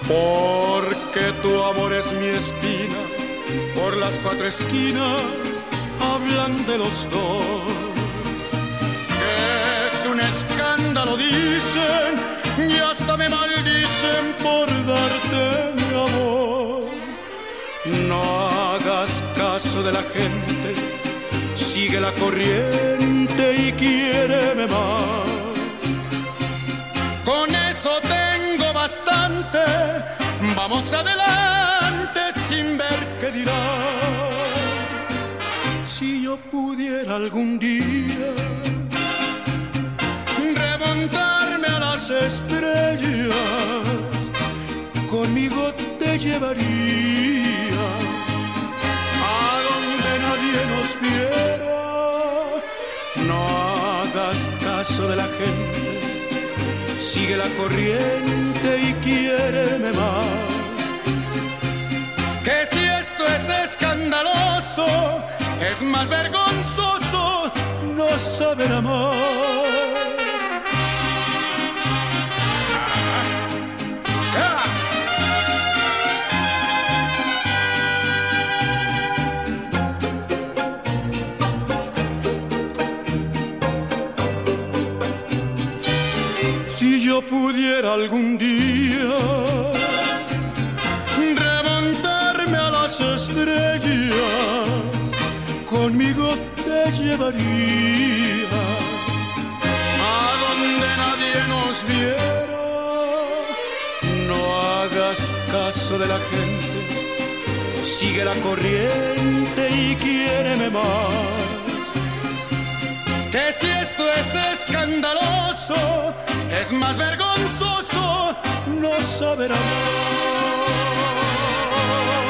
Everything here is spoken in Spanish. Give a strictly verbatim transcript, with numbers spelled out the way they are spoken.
Porque tu amor es mi espina, por las cuatro esquinas hablan de los dos. Que es un escándalo, dicen, y hasta me maldicen por darte mi amor. No hagas caso de la gente, sigue la corriente y quiéreme más. Con eso tengo bastante, vamos adelante sin ver qué dirán. Si yo pudiera algún día remontarme a las estrellas, conmigo te llevaría a donde nadie nos viera. No hagas caso de la gente, sigue la corriente y quiéreme más. Que si esto es escandaloso, es más vergonzoso no saber amar. Si yo pudiera algún día remontarme a las estrellas, conmigo te llevaría a donde nadie nos viera. No hagas caso de la gente, sigue la corriente y quiéreme más. Que si esto es escandaloso, es más vergonzoso no saber amar.